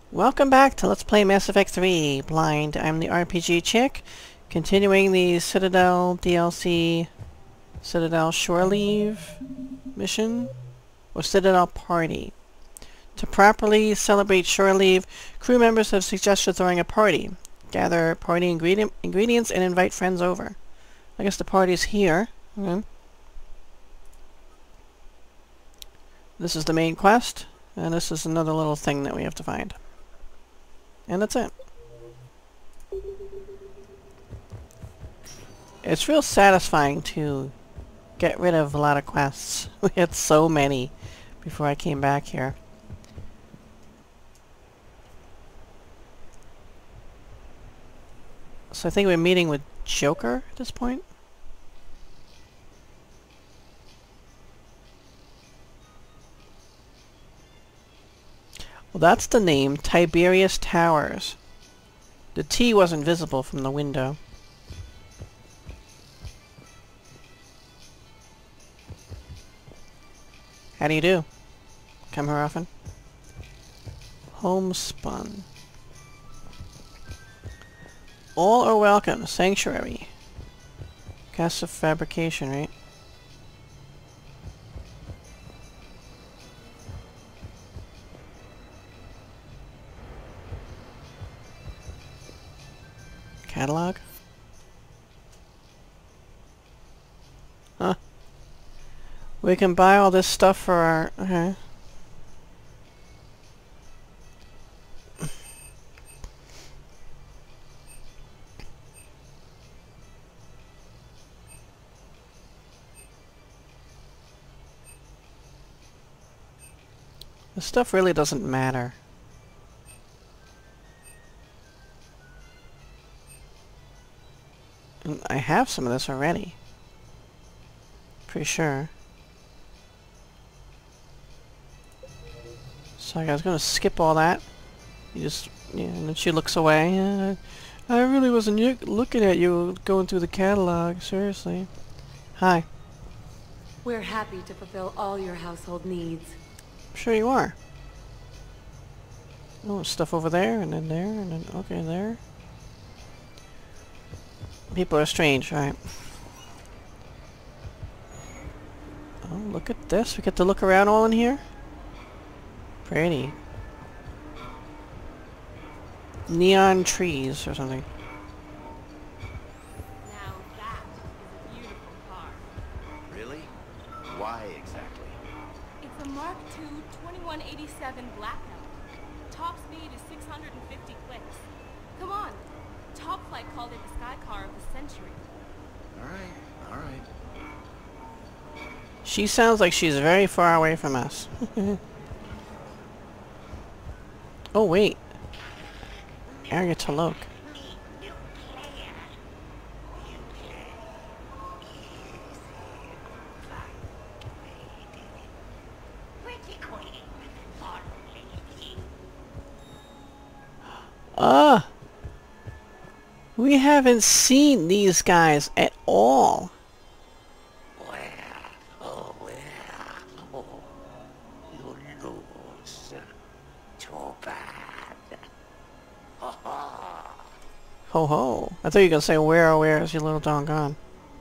Welcome back to Let's Play Mass Effect 3 Blind. I'm the RPG chick, continuing the Citadel DLC Citadel Shore Leave mission, or Citadel Party. To properly celebrate Shore Leave, crew members have suggested throwing a party. Gather party ingredients and invite friends over. I guess the party's here. Okay. This is the main quest, and this is another little thing that we have to find. And that's it. It's real satisfying to get rid of a lot of quests. We had so many before I came back here. So I think we're meeting with Joker at this point. Well, that's the name, Tiberius Towers. The T wasn't visible from the window. How do you do? Come here often? Homespun. All are welcome. Sanctuary. Cast of fabrication, right? Catalog? Huh. We can buy all this stuff for our... Okay. This stuff really doesn't matter. I have some of this already. Pretty sure. So I was gonna skip all that. You just, yeah, and then she looks away. I really wasn't looking at you going through the catalog, seriously. Hi. We're happy to fulfill all your household needs. I'm sure you are. Oh, stuff over there, and then, okay, there. People are strange, right? Oh, look at this. We get to look around all in here. Pretty. Neon trees or something. Now that is a beautiful car. Really? Why exactly? It's a Mark II 2187 Blackout. Top speed is 650 clicks. Come on. Top Flight called it the sky car of the century. Alright. She sounds like she's very far away from us. Oh, wait. Area to look. We haven't seen these guys at all. Ho ho. I thought you were gonna say where is your little doggone.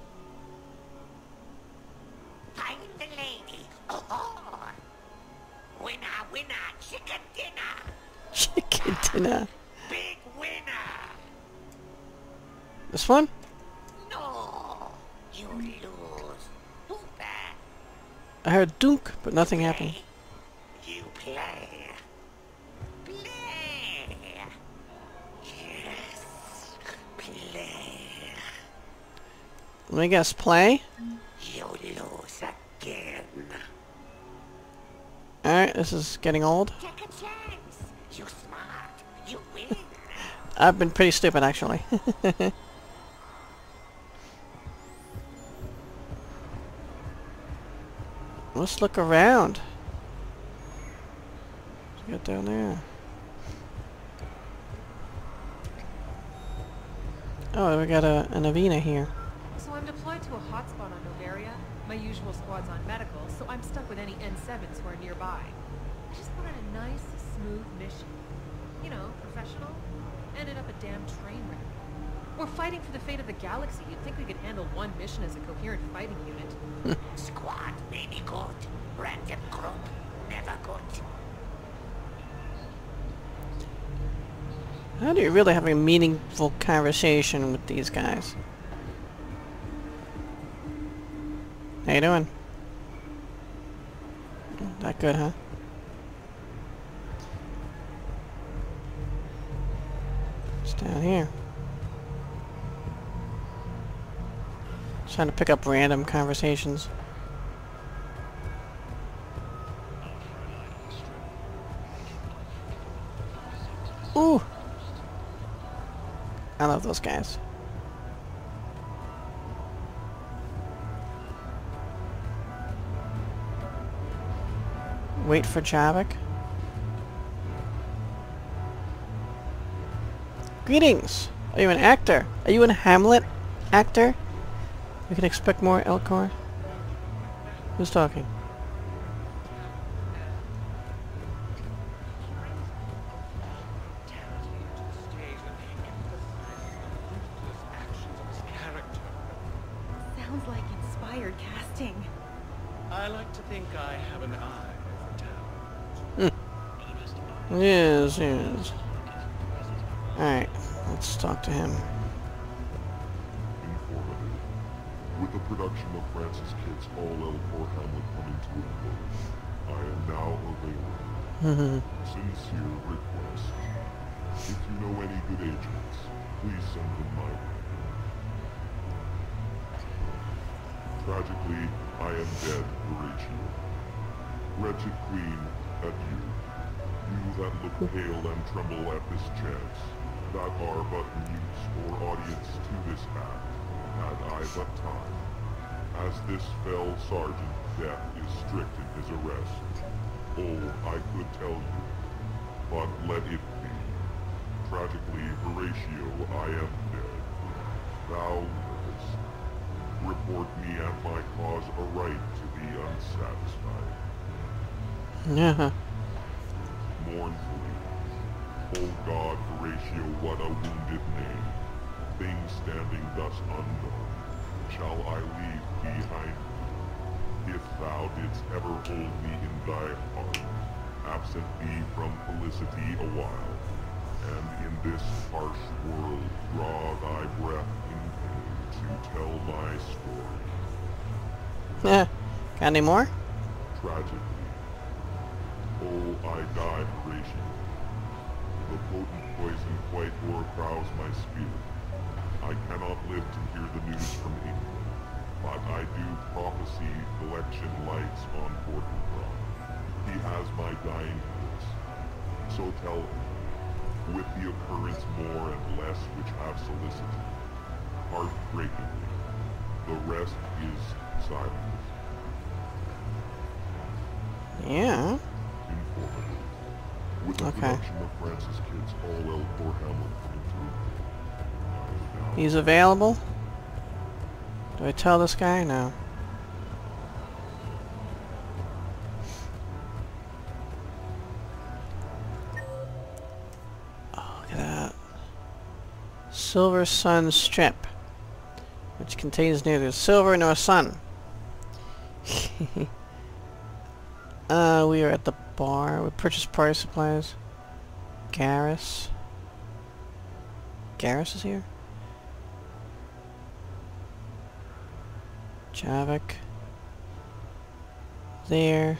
I'm the lady. Oh, winner, chicken dinner. Chicken dinner. Big winner. This one? No, you lose. Too bad. I heard dunk, but nothing happened. You play. Play. Yes, play. Let me guess, play? You lose again. Alright, this is getting old. Take a chance. You smart. You win. I've been pretty stupid, actually. Let's look around. What's we got down there? Oh, we got an Avena here. So I'm deployed to a hotspot on Novaria. My usual squad's on medical, so I'm stuck with any N7s who are nearby. I just wanted a nice, smooth mission. you know, professional. Ended up a damn train wreck. We're fighting for the fate of the galaxy. You'd think we could handle one mission as a coherent fighting unit. Squad maybe good. Random group never good. How do you really have a meaningful conversation with these guys? How you doing? That good, huh? It's down here. Trying to pick up random conversations. Ooh! I love those guys. Wait for Javik. Greetings! Are you an actor? Are you a Hamlet actor? We can expect more, Elcor. Who's talking? Sounds like inspired casting. I like to think I have an eye for talent. Yes, yes. Alright, let's talk to him. Informative. With the production of Francis Kidd's All-Elcor Hamlet coming to a close, I am now available. Sincere request. If you know any good agents, please send them my way. Tragically, I am dead, Horatio. Wretched Queen, adieu. You that look pale and tremble at this chance, that are but mutes or audience to this act, had I but time. As this fell sergeant, death is strict in his arrest. Oh, I could tell you, but let it be. Tragically, Horatio, I am dead. Thou livest. Report me and my cause a right to be unsatisfied. Yeah. Mournfully. O God, Horatio, what a wounded name. Things standing thus undone, shall I leave behind me? If thou didst ever hold me in thy heart, absent thee from felicity a while, and in this harsh world draw thy breath in pain to tell my story. Yeah. Got any more? Tragically. Oh, I die, Horatio. The potent poison quite o'ercrowds my spirit. I cannot live to hear the news from England, but I do prophesy collection lights on Bordenbron. He has my dying hopes. So tell him, with the occurrence more and less which have solicited, heartbreakingly, the rest is silence. Yeah. Informative. With the Okay. production of Francis Kidd's All-Elcor Hamlet coming through, I am now He's available? Do I tell this guy? No. Oh, look at that. Silversun strip, which contains neither silver nor sun. We are at the bar. We purchased party supplies. Garrus. Garrus is here? Javik. There.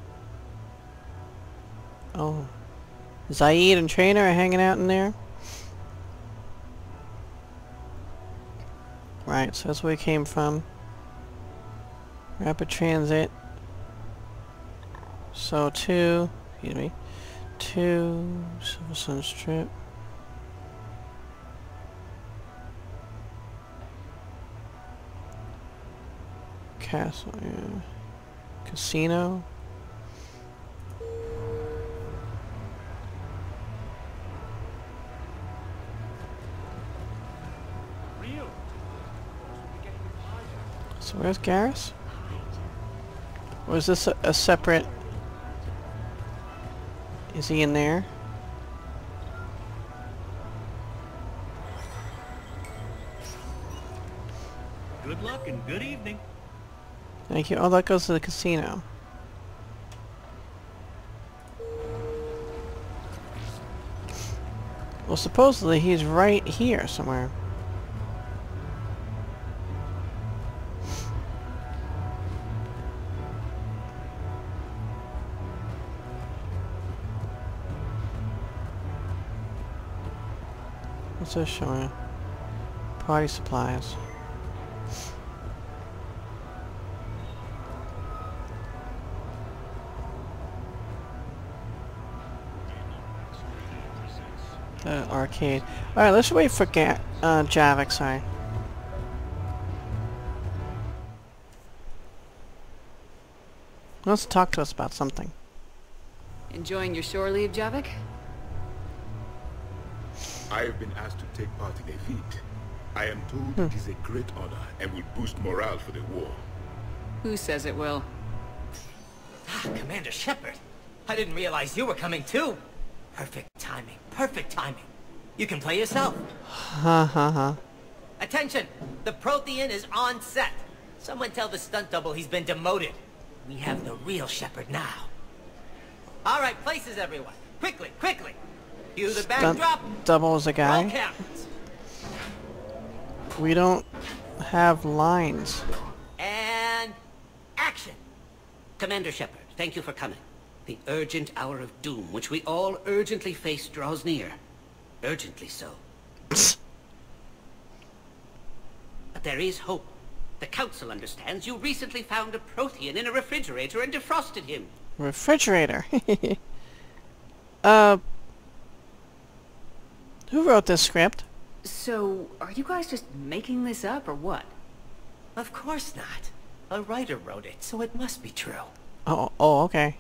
Oh. Zaid and Trainer are hanging out in there. Right, so that's where we came from. Rapid transit. So 2, excuse me, 2, Silversun strip. Castle, yeah. Casino. So where's Garrus? Or is this a separate... Is he in there? luck and good evening. Thank you. Oh, that goes to the casino. Well, supposedly he's right here somewhere. What's this showing? Party supplies. Arcade. Alright, let's wait for Javik, sorry. He wants to talk to us about something. Enjoying your shore leave, Javik? I have been asked to take part in a feat. I am told it is a great honor and will boost morale for the war. Who says it will? Ah, Commander Shepard. I didn't realize you were coming too. Perfect timing. Perfect timing. You can play yourself. Ha ha ha. Attention! The Prothean is on set. Someone tell the stunt double he's been demoted. We have the real Shepard now. Alright, places everyone. Quickly, quickly. Cue the backdrop. Double is a Roll guy. cameras. We don't have lines. And action. Commander Shepard, thank you for coming. The urgent hour of doom, which we all urgently face, draws near. Urgently so. But there is hope. The Council understands you recently found a Prothean in a refrigerator and defrosted him. Refrigerator. Who wrote this script? So, are you guys just making this up, or what? Of course not. A writer wrote it, so it must be true. Oh, okay.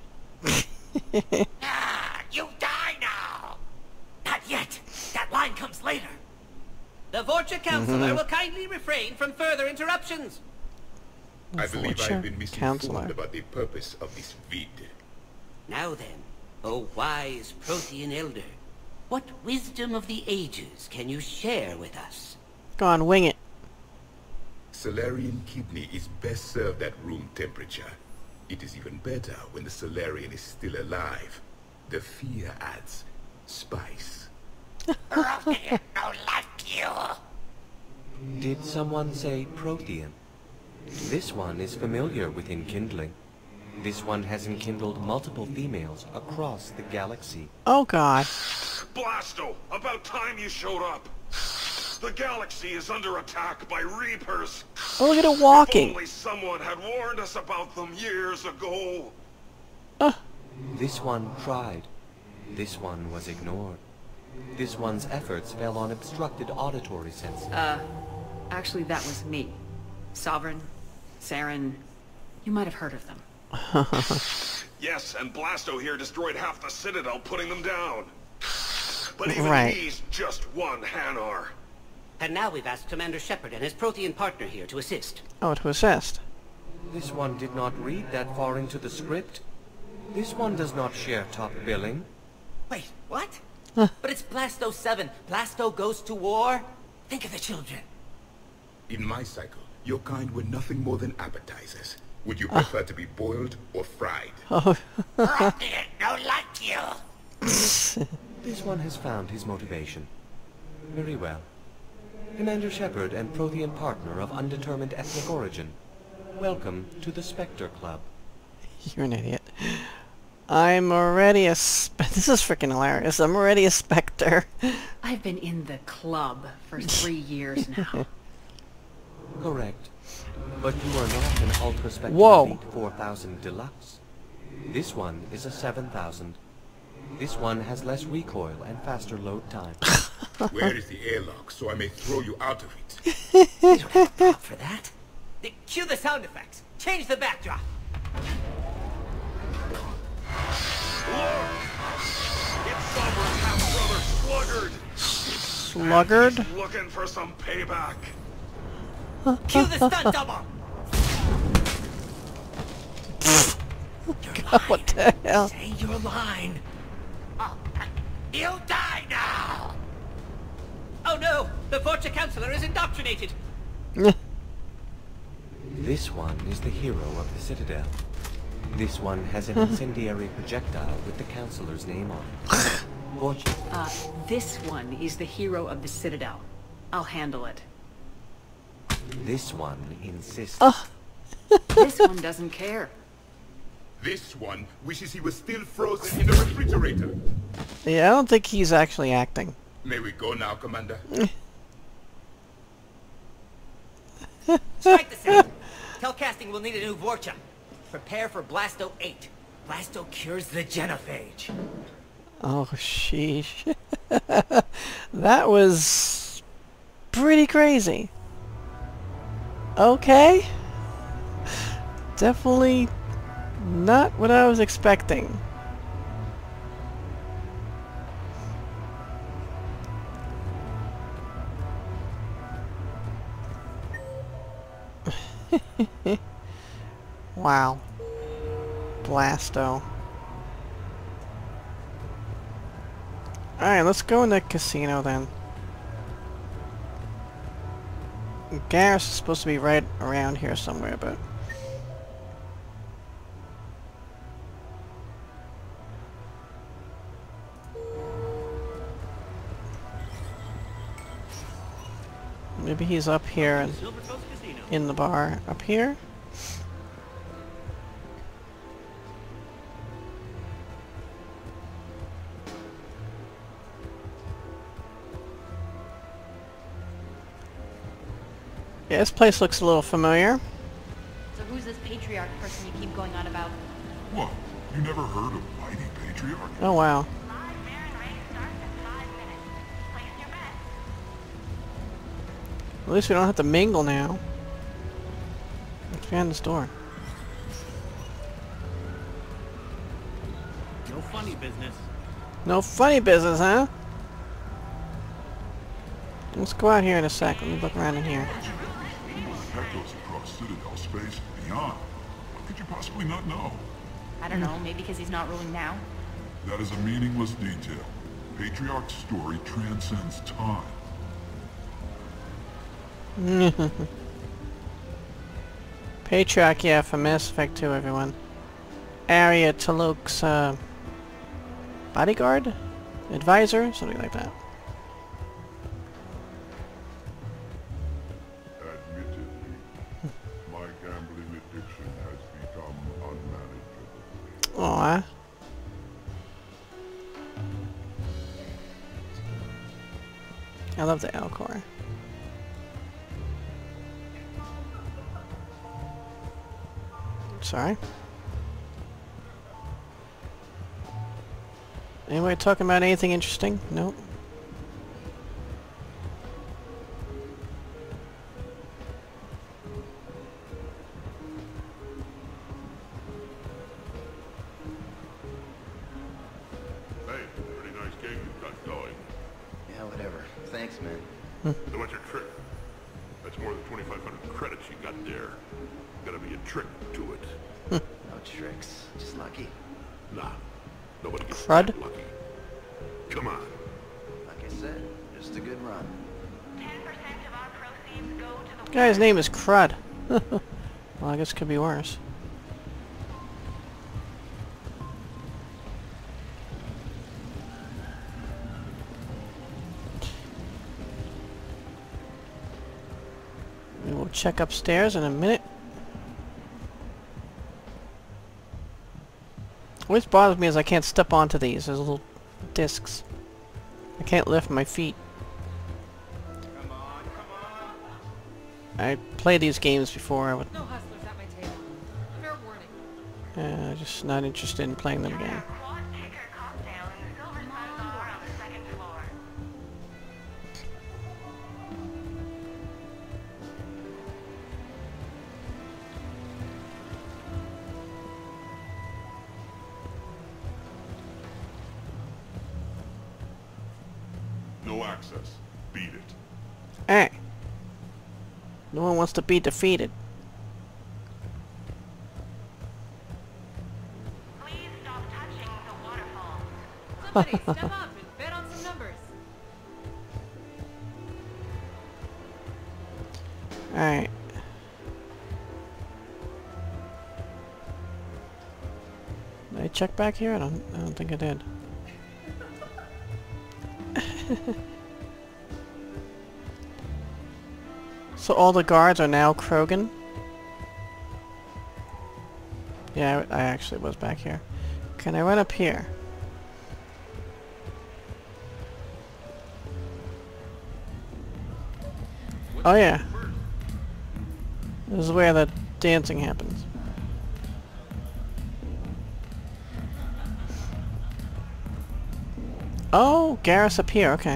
Ah, you die now! Not yet. That line comes later. The Vorcha Counselor will kindly refrain from further interruptions. I believe I have been Counselor. misinformed about the purpose of this vid. Now then, O wise Prothean Elder, what wisdom of the ages can you share with us? Go on, wing it. Solarian kidney is best served at room temperature. It is even better when the Solarian is still alive. The fear adds spice. Prothean no like you. Did someone say Prothean? This one is familiar with enkindling. This one has enkindled multiple females across the galaxy. Oh god. Blasto, about time you showed up. The galaxy is under attack by Reapers. Oh, look at it walking. If only someone had warned us about them years ago. This one tried. This one was ignored. This one's efforts fell on obstructed auditory senses. Actually that was me. Sovereign, Saren, you might have heard of them. Yes, and Blasto here destroyed half the Citadel putting them down. But even Right. he's just one Hanar. And now we've asked Commander Shepard and his Prothean partner here to assist. Oh, to assist. This one did not read that far into the script. This one does not share top billing. Wait, what? But it's Blasto 7. Blasto goes to war? Think of the children. In my cycle, your kind were nothing more than appetizers. Would you prefer to be boiled or fried? Oh. Prothean no like you. This one has found his motivation. Very well. Commander Shepard and Prothean partner of undetermined ethnic origin. Welcome to the Spectre Club. You're an idiot. I'm already a this is freaking hilarious. I'm already a Spectre. I've been in the club for 3 years now. Correct. But you are not an Ultra Spectre Whoa. Elite 4000 Deluxe. This one is a 7000. This one has less recoil and faster load time. Where is the airlock so I may throw you out of it? You don't have a prop for that. Cue the sound effects. Change the backdrop. Look! It's Sovereign's half-brother Sluggard! Sluggard? He's looking for some payback. Cue the stunt double. What the hell? Say your line. Oh, you die now. Oh no! The Vorcha Counselor is indoctrinated! This one is the hero of the Citadel. This one has an incendiary projectile with the Counselor's name on it. This one is the hero of the Citadel. I'll handle it. This one insists. This one doesn't care. This one wishes he was still frozen in the refrigerator. Yeah, I don't think he's actually acting. May we go now, Commander? Strike the sound. Telcasting will need a new Vorcha. Prepare for Blasto 8. Blasto cures the genophage. Oh, sheesh. That was pretty crazy. Okay. Definitely not what I was expecting. Wow. Blasto. Alright, let's go in the casino then. Garrus is supposed to be right around here somewhere, but... maybe he's up here in the bar. Up here? Yeah, this place looks a little familiar. So who's this patriarch person you keep going on about? What? You never heard of Mighty Patriarch? Oh, wow. At least we don't have to mingle now. Let's behind this door. No funny business. No funny business, huh? Let's go out here in a sec. Let me look around in here. That goes across Citadel space and beyond. What could you possibly not know? I don't know, maybe because he's not ruling now? That is a meaningless detail. Patriarch's story transcends time. Patriarch, yeah, for Mass Effect 2, everyone. Arya Taluk's, bodyguard? Advisor? Something like that. Admittedly, my gambling addiction has become unmanageable. Aww. I love the Alcor. Sorry. Anybody talking about anything interesting? Nope. Hey, pretty nice game you've got going. Yeah, whatever. Thanks, man. So what's your trick? That's more than 2,500 credits you got there. Gotta be a trick to it. No tricks. Just lucky. Nah. Nobody gets Crud? that lucky. Come on. Like I said, just a good run. 10% of our proceeds go to the Guy's name is Crud. Well, I guess it could be worse. We will check upstairs in a minute. What bothers me is I can't step onto these. There's little discs. I can't lift my feet. Come on, come on. I played these games before. I would, No hustlers at my table. Fair warning. just not interested in playing them again. quad ticker cocktail in the Silversun bar on the second floor. No access. Beat it. Hey! No one wants to be defeated. Please stop touching the waterfall. Somebody step up and bet on some numbers. Alright. check back here? I don't think I did. So all the guards are now Krogan? Yeah, I actually was back here. Can I run up here? Oh yeah. This is where the dancing happens. Oh, Garrus up here, okay.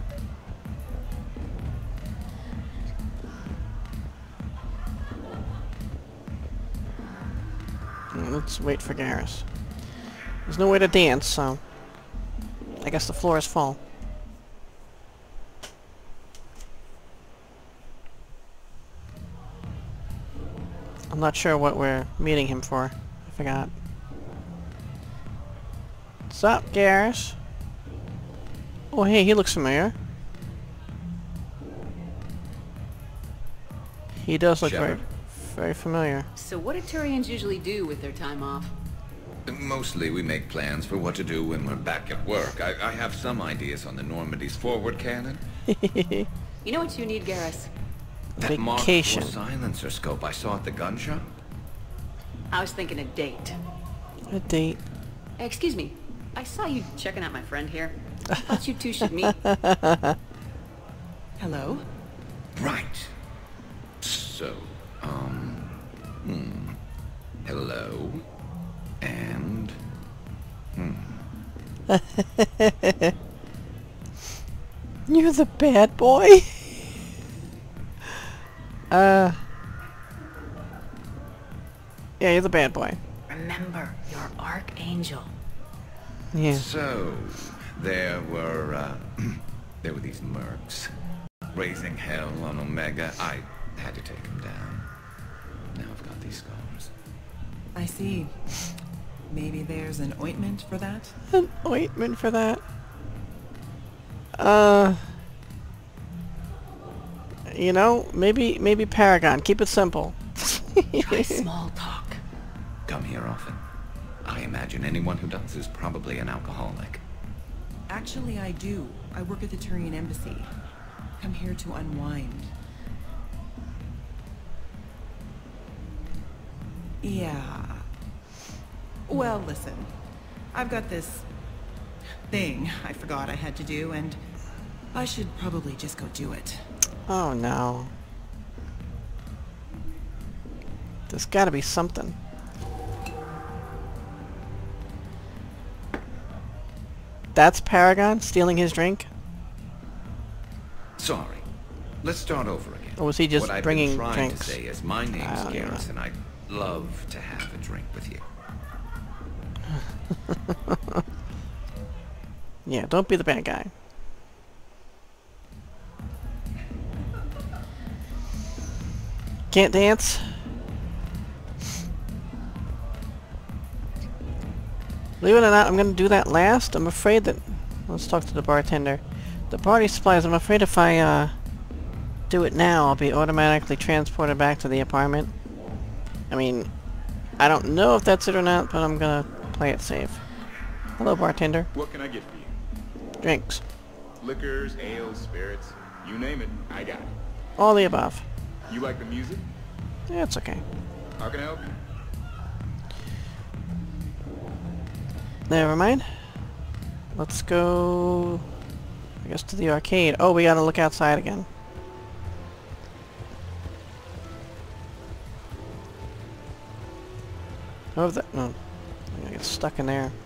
Let's wait for Garrus. There's no way to dance, so I guess the floor is full. I'm not sure what we're meeting him for. I forgot. What's up, Garrus? Oh, hey, he looks familiar. He does look very familiar. So what do Turians usually do with their time off? Mostly we make plans for what to do when we're back at work. I have some ideas on the Normandy's forward cannon. You know what you need, Garrus? That Mark IV silencer scope I saw at the gun shop? I was thinking a date. A date? Excuse me. I saw you checking out my friend here. I thought you two should meet. Hello? Right. So, hello. And, You're the bad boy? Yeah, you're the bad boy. Remember, you're Archangel. Yeah. So, there were these mercs raising hell on Omega. I had to take them down. Now I've got these scars. I see. Maybe there's an ointment for that? An ointment for that? You know, maybe Paragon. Keep it simple. Try small talk. Come here often. I imagine anyone who does is probably an alcoholic. Actually, I do. I work at the Turian embassy. Come here to unwind. Yeah. Well, listen. I've got this thing I forgot I had to do, and I should probably just go do it. Oh no. There's gotta be something. That's Paragon stealing his drink? Sorry. Let's start over again. Or was he just bringing what I've been trying drinks? to say is my name's Garrus, and I'd love to have a drink with you. Yeah, don't be the bad guy. Can't dance? Believe it or not, I'm gonna do that last. I'm afraid that... Let's talk to the bartender. The party supplies, I'm afraid if I do it now, I'll be automatically transported back to the apartment. I mean, I don't know if that's it or not, but I'm gonna play it safe. Hello, bartender. What can I get for you? Drinks. Liquors, ales, spirits, you name it, I got it. All the above. You like the music? Yeah, it's okay. How can I help you? Never mind. Let's go... I guess to the arcade. Oh, we gotta look outside again. Oh, that... No. I'm gonna get stuck in there.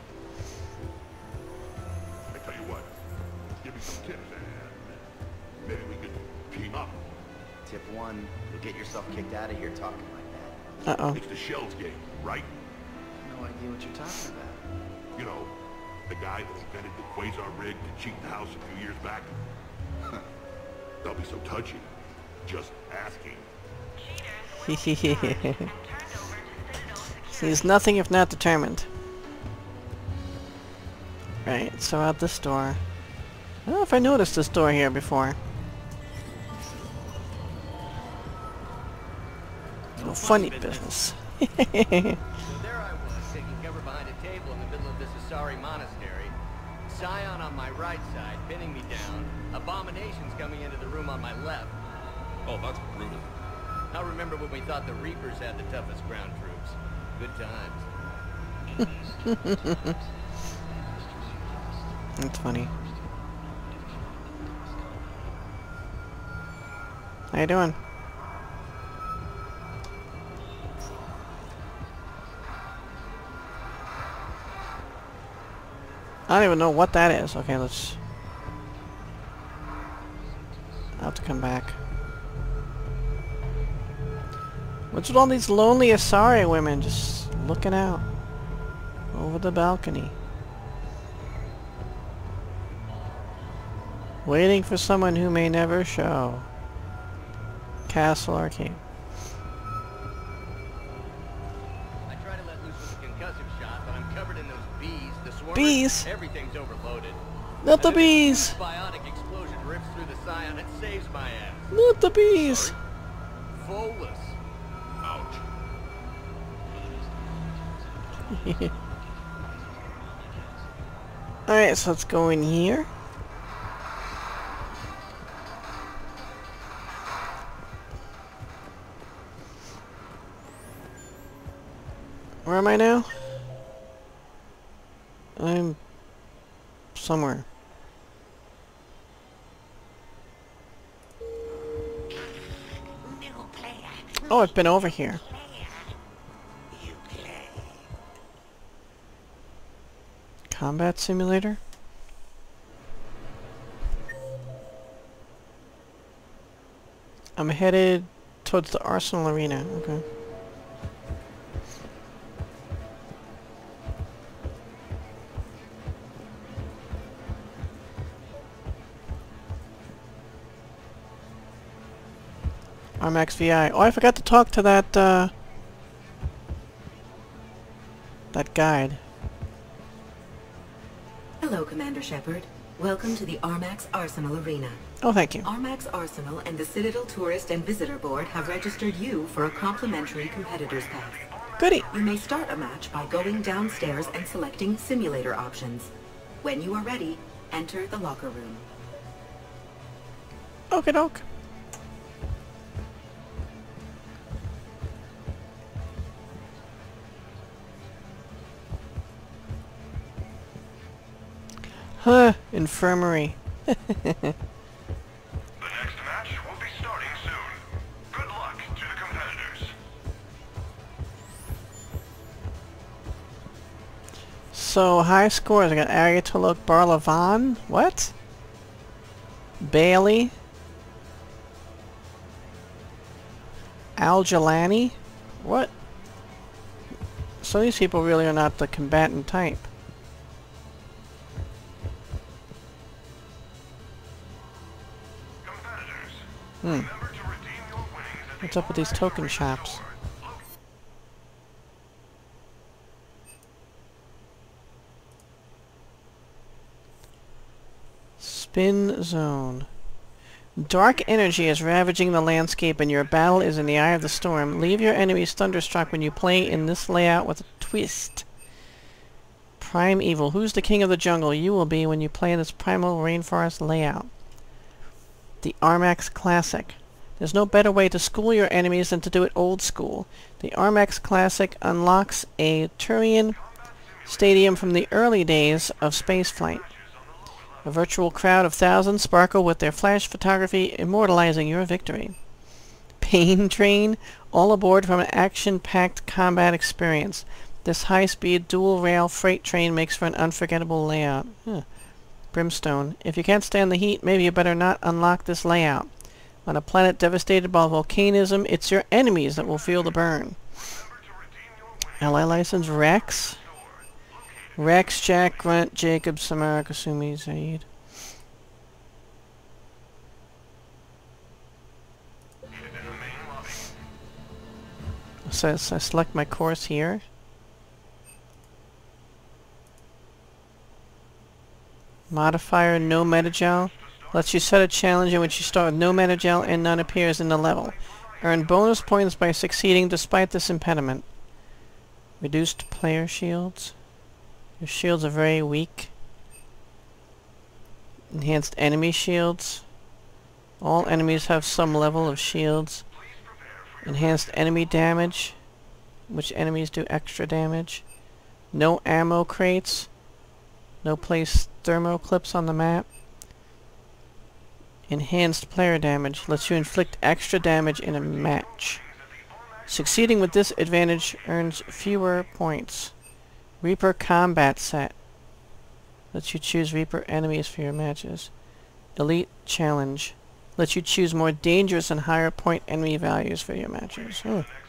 I tell you what, give me some tips and maybe we could team up. Tip 1, you'll get yourself kicked out of here talking like that. Uh-oh. It's the Shells game, right? No idea what you're talking about. You know, the guy that invented the quasar rig to cheat the house a few years back. Don't be so touchy. Just asking. He's nothing if not determined. Right, so out this door. I don't know if I noticed this door here before. No funny business. So there I was, taking cover behind a table. sorry monastery. Scion on my right side, pinning me down. Abominations coming into the room on my left. Oh, that's brutal. I remember when we thought the Reapers had the toughest ground troops. Good times. That's funny. How you doing? I don't even know what that is. Okay, let's... I'll have to come back. What's with all these lonely Asari women just looking out over the balcony? Waiting for someone who may never show. Castle Arcade. I try to let loose with a concussive shot, but I'm covered in those bees. The swarmers, bees? Everything's overloaded. Not the bees! A biotic explosion rips through the Scion and saves my ass. Not the bees! Volus. Ouch. Alright, so let's go in here. Where am I now? I'm somewhere. Oh, I've been over here. Combat simulator? I'm headed towards the Arsenal Arena. Okay. Armax VI. Oh, I forgot to talk to that, that guide. Hello, Commander Shepard. Welcome to the Armax Arsenal Arena. Oh, thank you. Armax Arsenal and the Citadel Tourist and Visitor Board have registered you for a complimentary competitor's pass. Goody. You may start a match by going downstairs and selecting simulator options. When you are ready, enter the locker room. Okie doke. Huh, infirmary. The next match will be starting soon. Good luck to the competitors. So, high scores. I got Ayatollah Barlavan. What? Bailey. Al-Jalani. What? So these people really are not the combatant type. What's up with these token shops? Spin zone. Dark energy is ravaging the landscape and your battle is in the eye of the storm. Leave your enemies thunderstruck when you play in this layout with a twist. Prime Evil. Who's the king of the jungle? You will be when you play in this primal rainforest layout. The Armax Classic. There's no better way to school your enemies than to do it old school. The Armax Classic unlocks a Turian stadium from the early days of spaceflight. A virtual crowd of thousands sparkle with their flash photography immortalizing your victory. Pain Train, all aboard from an action-packed combat experience. This high-speed dual-rail freight train makes for an unforgettable layout. Brimstone. If you can't stand the heat, maybe you better not unlock this layout. On a planet devastated by volcanism, it's your enemies that will feel the burn. Ally license Rex. Rex, Jack, Grunt, Jacob, Samara, Kasumi, Zaid. So I select my course here. Modifier, no metagel. Lets you set a challenge in which you start with no metagel and none appears in the level. Earn bonus points by succeeding despite this impediment. Reduced player shields. Your shields are very weak. Enhanced enemy shields. All enemies have some level of shields. Enhanced enemy damage, which enemies do extra damage. No ammo crates. No place thermo clips on the map. Enhanced player damage lets you inflict extra damage in a match. Succeeding with this advantage earns fewer points. Reaper combat set lets you choose Reaper enemies for your matches. Elite challenge lets you choose more dangerous and higher point enemy values for your matches.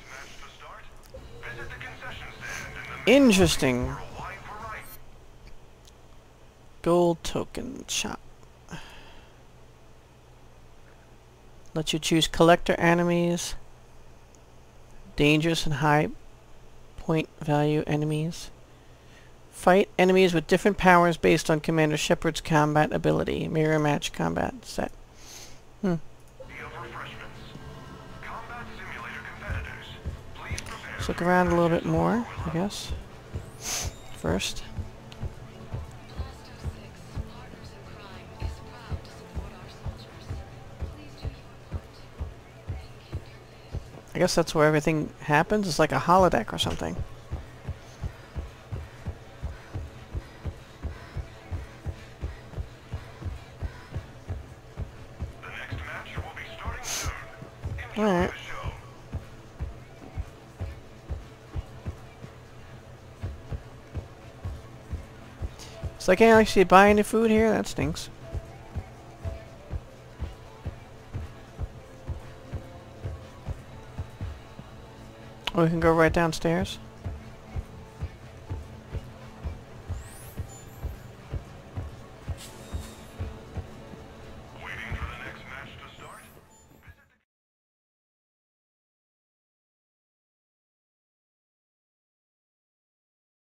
Interesting. Gold token shop. Lets you choose collector enemies, dangerous and high point value enemies. Fight enemies with different powers based on Commander Shepard's combat ability. Mirror match combat set. Let's look around a little bit more, I guess. First. I guess that's where everything happens. It's like a holodeck or something. Alright. So I can't actually buy any food here? That stinks. Oh, we can go right downstairs?